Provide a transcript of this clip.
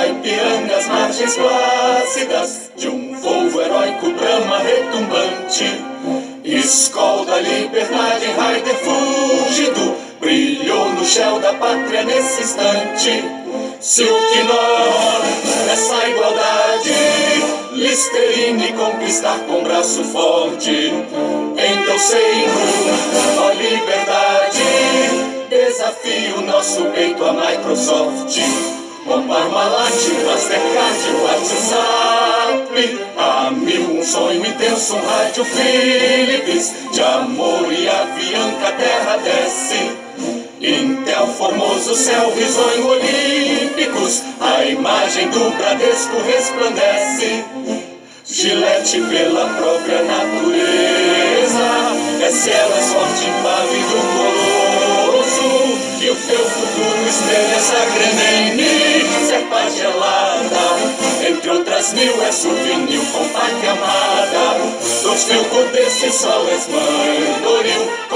da Ipiranga, as margens plácidas de um povo heróico, Brahma retumbante. Skol, Dali, Bernard, Heidegger, fúlgido, brilhou no gel da pátria nesse instante. Se o que nós, essa igualdade, Listerine conquistar com braço forte, então sei, ó liberdade, desafio nosso peito a Microsoft. Com Parmalat, Mastercard, WhatsApp, a mil um sonho intenso, um rádio Philips, de amor e Avianca, terra desce. Intel, Formoso, céu, risonho, olímpicos, a imagem do Bradesco resplandece. Gillette pela própria natureza, SL, sorte impávido, colosso, que o teu futuro espelha essa Grenene, serpa gelada, entre outras mil é souvenir com pátria amada. Dos filcos desse sol és mãe, Doril,